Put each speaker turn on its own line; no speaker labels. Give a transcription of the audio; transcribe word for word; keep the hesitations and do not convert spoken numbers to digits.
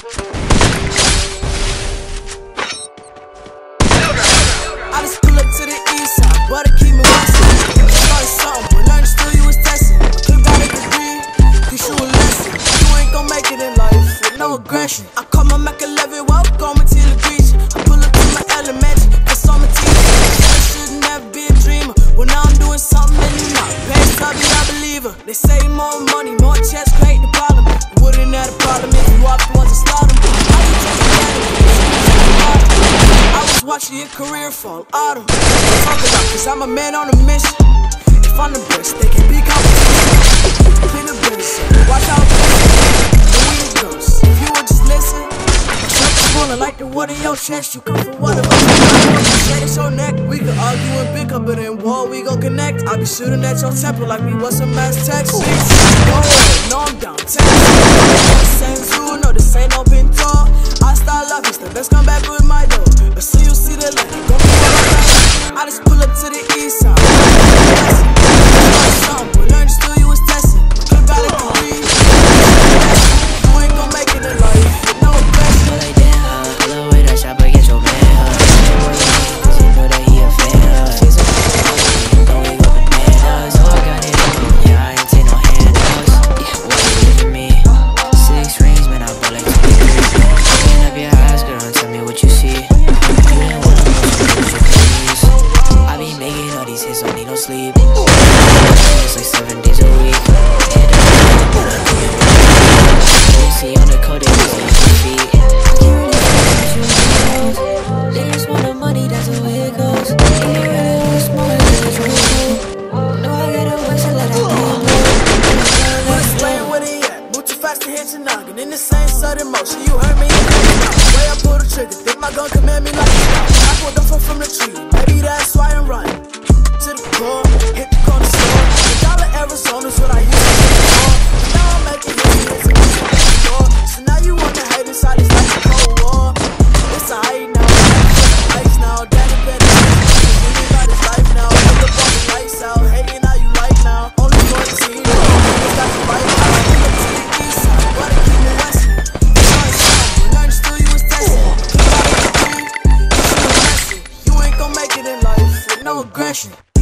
I just pull up to the east side, but I keep me west side. Started something, but learning still you was testing. I could got a degree, teach you a lesson. You ain't gon' make it in life with no aggression. I call my Mac eleven, welcome to the beach. I pull up to my elementary, cause I'm a teacher. I should never be a dreamer. Well now I'm doing something and you not. Past I be a believer. They say more money, more checks create the problem. You wouldn't have a problem if you walked the ones that slaughter them. I was watching your career fall out of talk about, cause I'm a man on a mission. If I'm the best, they can be competition. Clean the business, watch out for the way it goes. If you would just listen, something's falling like the wood in your chest. You come for what about you say it's your neck. We could argue and pick up, but in war we gon' connect. I be shooting at your temple like we was some mass text. Go ahead, no I'm down. Same zoo, no this ain't no pin talk. I start loving stuff, let's come back with my door. But soon you'll see the light, gon' be right. I just pull up to the east side. But learn still you was testing. You got a degree. You ain't gon' make it in life with no aggression.
Like damn, I love way that shop against your man. Cause you know that he a fan. Fix it, don't we go bananas. Oh, I got it, yeah, I ain't take no handouts. Yeah, what you giving me? Six rings, man, I bought like two years. Open up your eyes, girl, and tell me what you see. You ain't wanna know what you please. I be making all these hits, don't need no sleep. It's like seven days a week. And you see on the code, they see on your feet. They just want the money, that's the way it goes. They really want smaller than the truth. No, I gotta work, so let it be.
What's playing with it yet? Move too fast to hit your noggin. In the same sudden motion, you heard me in the way I pull the trigger, think my gun command me like a scout. I pulled up from the tree, maybe that's why I'm running. To the core, hit the corner store. The dollar Arizona's what I used to do before. But now I'm making hits, hits, and hits, and hits. So now you wanna hate inside, it's like a cold war. It's a hate now, ice now. Daddy better live out his life now. Put the fucking lights out, hating how you like now. Only fourteen, it's got the right now. Look to the east side, but I keep it west side. Started something, learning still you was testing. You got a degree, you should have lesson. You ain't gon' make it in life with no aggression.